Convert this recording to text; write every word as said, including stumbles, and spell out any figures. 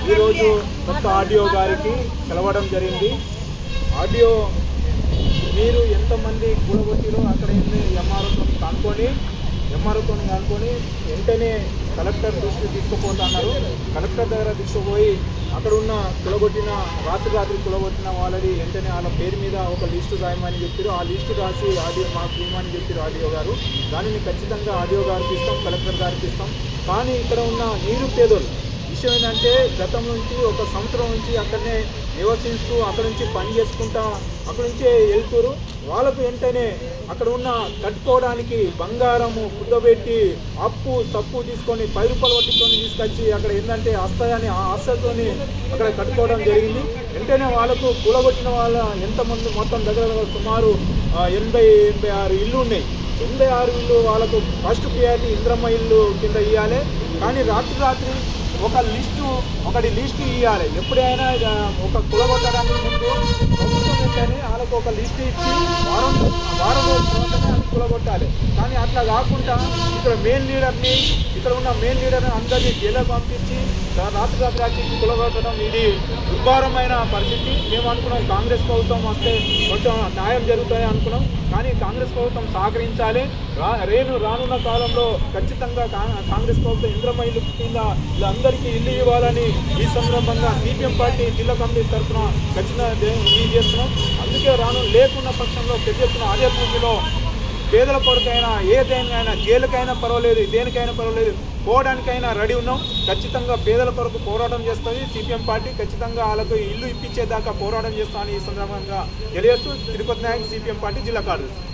ఈరోజు కొత్త ఆర్డీఓ గారికి కలవడం జరిగింది. ఆర్డీఓ మీరు ఎంతమంది కూడగొట్టిరో అక్కడ ఎంఆర్ఓతో కనుక్కొని ఎంఆర్ఓతో కనుక్కొని వెంటనే కలెక్టర్ దృష్టికి తీసుకుపోతున్నారు. కలెక్టర్ దగ్గర తీసుకుపోయి అక్కడ ఉన్న కులగొట్టిన రాత్రి రాత్రి కులగొట్టిన వాళ్ళది వెంటనే వాళ్ళ పేరు మీద ఒక లిస్టు రాయమని చెప్పారు. ఆ లిస్టు రాసి ఆడియో మాకు ఇవ్వమని చెప్పారు ఆడియో గారు. దానిని ఖచ్చితంగా ఆడియో గారికి ఇస్తాం, కలెక్టర్ గారికి ఇస్తాం. కానీ ఇక్కడ ఉన్న నిరుపేదలు విషయం ఏంటంటే గతం నుంచి ఒక సంవత్సరం నుంచి అక్కడనే నివసిస్తూ అక్కడ నుంచి పని చేసుకుంటా అక్కడ నుంచే వెళ్తారు. వాళ్ళకు వెంటనే అక్కడ ఉన్న కట్టుకోవడానికి బంగారము కుద్దబెట్టి అప్పు సప్పు తీసుకొని పది రూపాయలు పట్టుకొని తీసుకొచ్చి అక్కడ ఏంటంటే వస్తాయని ఆ ఆశతోని అక్కడ కట్టుకోవడం జరిగింది. వెంటనే వాళ్ళకు కూలగొట్టిన వాళ్ళ ఎంతమంది మొత్తం దగ్గర సుమారు ఎనభై ఎనభై ఆరు ఇల్లు ఉన్నాయి. ఎనభై ఆరు ఇల్లు వాళ్ళకు ఫస్ట్ ప్రియారిటీ ఇంద్రమ్మ ఇల్లు కింద ఇవ్వాలి. కానీ రాత్రి రాత్రి ఒక లిస్టు ఒకటి లిస్టు ఇవ్వాలి. ఎప్పుడైనా ఒక కులగొట్టడానికి ముందు ప్రభుత్వం ఏంటని వాళ్ళకు ఒక లిస్టు ఇచ్చి వారం వారం రోజులనే అది కులగొట్టాలి. కానీ అట్లా కాకుండా ఇక్కడ మెయిన్ లీడర్ని ఇక్కడ ఉన్న మెయిన్ లీడర్ని అందరినీ జైలుకు పంపించి రాత్రి రాత్రి రాత్రి కులగొట్టడం ఇది దుర్భారమైన పరిస్థితి. మేము అనుకున్నాం కాంగ్రెస్ ప్రభుత్వం వస్తే కొంచెం న్యాయం జరుగుతాయి అనుకున్నాం. కానీ కాంగ్రెస్ ప్రభుత్వం సహకరించాలి. రా రేను రానున్న కాలంలో ఖచ్చితంగా కాంగ్రెస్ ప్రభుత్వం ఇంద్రమ్మ ఇల్లు కింద వీళ్ళందరికీ ఇల్లు ఇవ్వాలని ఈ సందర్భంగా సిపిఎం పార్టీ జిల్లా కమిటీ తరఫున ఖచ్చితంగా చేస్తున్నాం. అందుకే రాను లేకున్న పక్షంలో పెద్ద ఎత్తున అదే పూజలో పేదల కొరకైనా ఏదైనా జైలుకైనా పర్వాలేదు, దేనికైనా పర్వాలేదు, పోవడానికైనా రెడీ ఉన్నాం. ఖచ్చితంగా పేదల కొరకు పోరాటం చేస్తుంది సిపిఎం పార్టీ. ఖచ్చితంగా వాళ్ళకు ఇల్లు ఇప్పించేదాకా పోరాటం చేస్తామని ఈ సందర్భంగా తెలియజేస్తూ తిరుపతి నాయక్ సిపిఎం పార్టీ జిల్లా కార్యదర్శి.